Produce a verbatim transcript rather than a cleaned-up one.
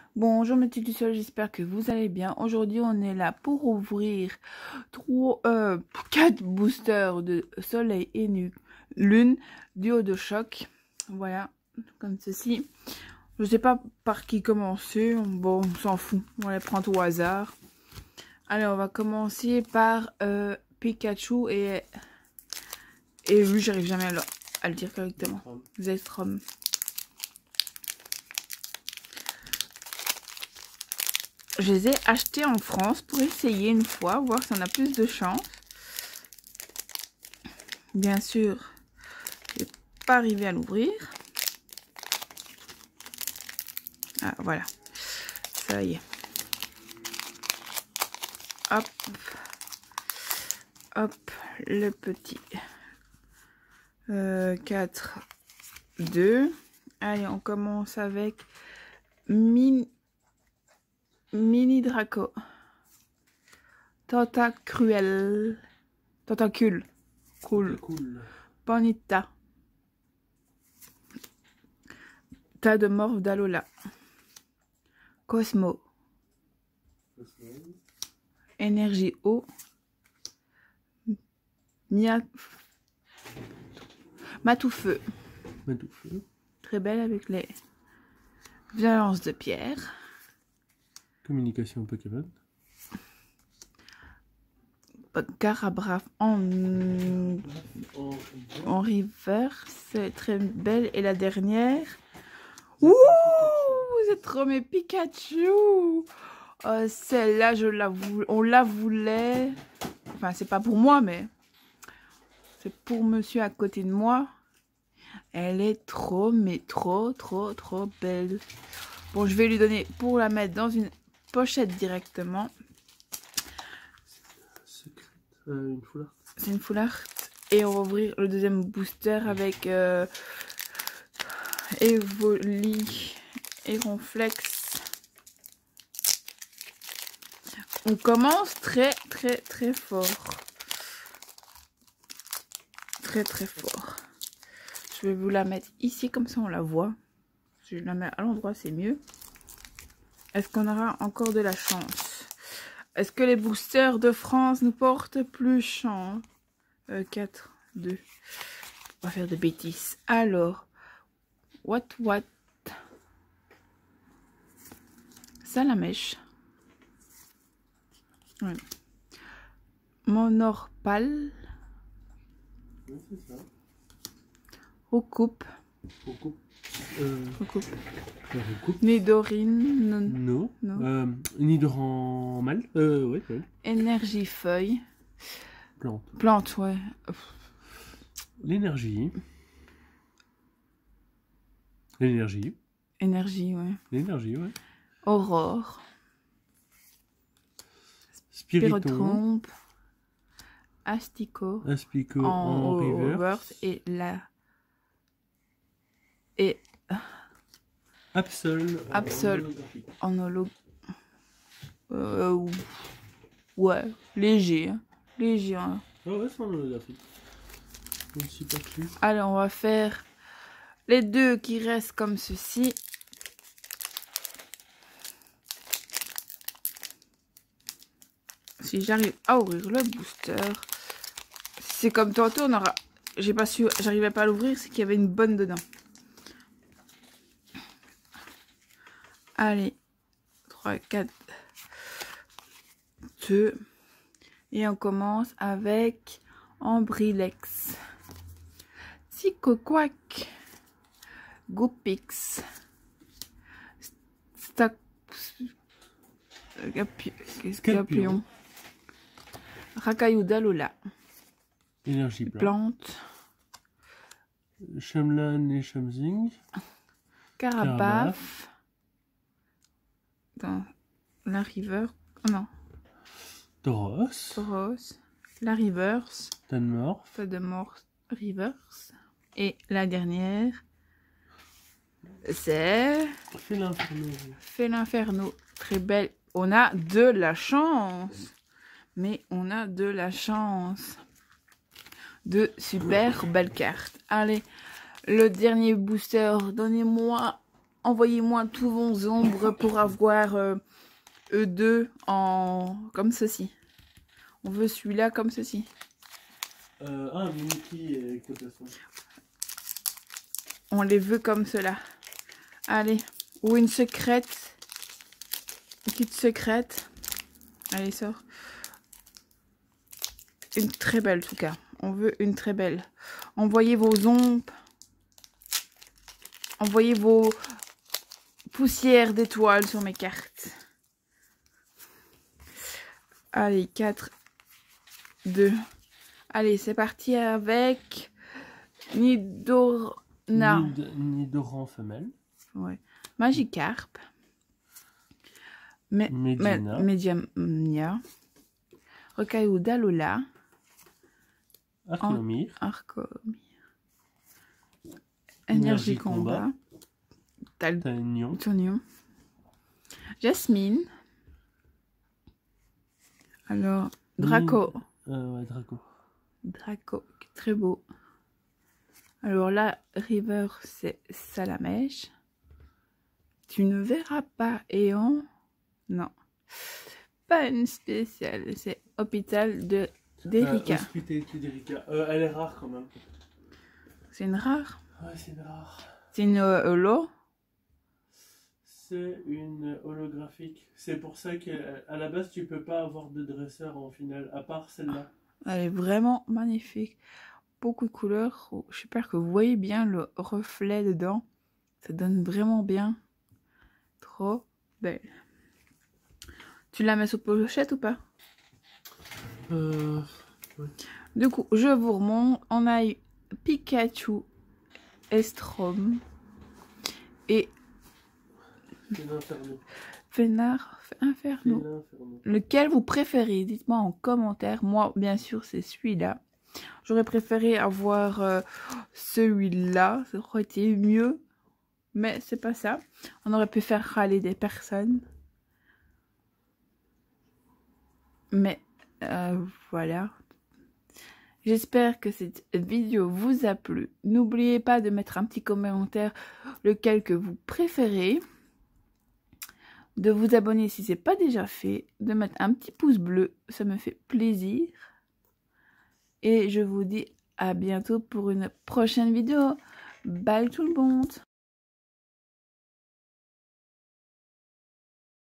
Bonjour mes petits du sol, j'espère que vous allez bien. Aujourd'hui on est là pour ouvrir trois, euh, quatre boosters de soleil et nu, lune, duo de choc. Voilà, comme ceci. Je sais pas par qui commencer, bon on s'en fout, on les prend au hasard. Allez, on va commencer par euh, Pikachu et... Et lui j'arrive jamais à le, à le dire correctement. Zestrom. Je les ai achetés en France pour essayer une fois, voir si on a plus de chance. Bien sûr, je n'ai pas arrivé à l'ouvrir. Ah, voilà. Ça y est. Hop. Hop, le petit. Euh, quatre, deux. Allez, on commence avec Mini... Mini Draco. Tentacruel. Tentacule. Cool. Cool. Bonita. Tas de morve d'Alola. Cosmo. Cosmo. Énergie eau. Mia. Matoufeu. Matoufeu. Très belle avec les violences de pierre. Communication Pokémon. Carabraf en, En, en river, c'est très belle. Et la dernière, ouh, vous êtes trop mes Pikachu. Euh, Celle-là, je la voulais, on la voulait. Enfin, c'est pas pour moi, mais c'est pour monsieur à côté de moi. Elle est trop, mais trop, trop, trop belle. Bon, je vais lui donner pour la mettre dans une pochette directement. Euh, une full art. C'est une full art. Et on va ouvrir le deuxième booster avec euh, Evoli et Ronflex. On commence très très très fort. Très très fort. Je vais vous la mettre ici, comme ça on la voit. Je la mets à l'endroit, c'est mieux. Est-ce qu'on aura encore de la chance? Est-ce que les boosters de France nous portent plus chance? euh, quatre, deux. On va faire des bêtises. Alors, what, what? Ça, la mèche. Ouais. Monorpal. Ouais, c'est ça. Recoupe. Recoupe. Euh, Recoupe. recoupe. Nidorine. Non. No. Non. Euh, Nidran mal. Euh, ouais, ouais. Énergie feuille. Plante. Plante, ouais. L'énergie. L'énergie. Énergie, ouais. L'énergie, ouais. Aurore. Spiritomb. Pyrotrompe. Asticot. Aspico En, en, au- reverse. reverse. Et la... Et Absol. Absol. holographique. en holo... Euh, ouais, léger. Hein. Léger. Hein. Ah ouais, c'est en holographique. Je ne suis pas dessus. Allez, on va faire les deux qui restent comme ceci. Si j'arrive à ouvrir le booster, c'est comme tantôt, on aura... J'ai pas su, j'arrivais pas à l'ouvrir, c'est qu'il y avait une bonne dedans. Allez, trois, quatre, deux. Et on commence avec Ambrilex. Psychoquack. Goupix. Stac... Scorpion. Racaillou d'Alola. Énergie plante. Plante. Chamlan et Chamzing. Carabaf. Dans la river. Oh non. Tauros. Tauros. La reverse. Tanmorph. Feu de mort reverse. Et la dernière. C'est... Fais l'inferno. Fait l'inferno. Très belle. On a de la chance. Mais on a de la chance. De super belles cartes. Allez. Le dernier booster. Donnez-moi envoyez-moi tous vos ombres pour avoir euh, eux deux en comme ceci. On veut celui-là comme ceci. Euh, ah, Mickey et Cotasson. On les veut comme cela. Allez. Ou une secrète. Une petite secrète. Allez, sors. Une très belle, en tout cas. On veut une très belle. Envoyez vos ombres. Envoyez vos poussières d'étoiles sur mes cartes. Allez, quatre, deux. Allez, c'est parti avec Nidorna. Nid, Nidoran femelle. Ouais. Magikarp. Me Medina. Mediamnia. Rocaillou d'Alola. Arcomir. Arcomir. Énergie Énergie combat. combat. Tal Tanion. Tonion. Jasmine. Alors, Draco. Nid- Euh, ouais, Draco. Draco, très beau. Alors là, River, c'est Salamèche. Tu ne verras pas Éon. Non. Pas une spéciale. C'est Hôpital de d'Erika. Euh, Hospitalité d'Erika. Euh, elle est rare quand même. C'est une rare. Ouais, c'est une rare. C'est une euh, holo. C'est une holographique. C'est pour ça qu'à la base, tu peux pas avoir de dresseur en finale, à part celle-là. Elle est vraiment magnifique. Beaucoup de couleurs. Oh, j'espère que vous voyez bien le reflet dedans. Ça donne vraiment bien. Trop belle. Tu la mets sous pochette ou pas? Euh... Ouais. Du coup, je vous remonte. On a eu Pikachu, Estrom et Inferno. Fénard Inferno. Inferno. Lequel vous préférez? Dites-moi en commentaire. Moi, bien sûr, c'est celui-là. J'aurais préféré avoir euh, celui-là. Ça aurait été mieux. Mais c'est pas ça. On aurait pu faire râler des personnes. Mais euh, voilà. J'espère que cette vidéo vous a plu. N'oubliez pas de mettre un petit commentaire lequel que vous préférez. De vous abonner si ce n'est pas déjà fait. De mettre un petit pouce bleu. Ça me fait plaisir. Et je vous dis à bientôt pour une prochaine vidéo. Bye tout le monde.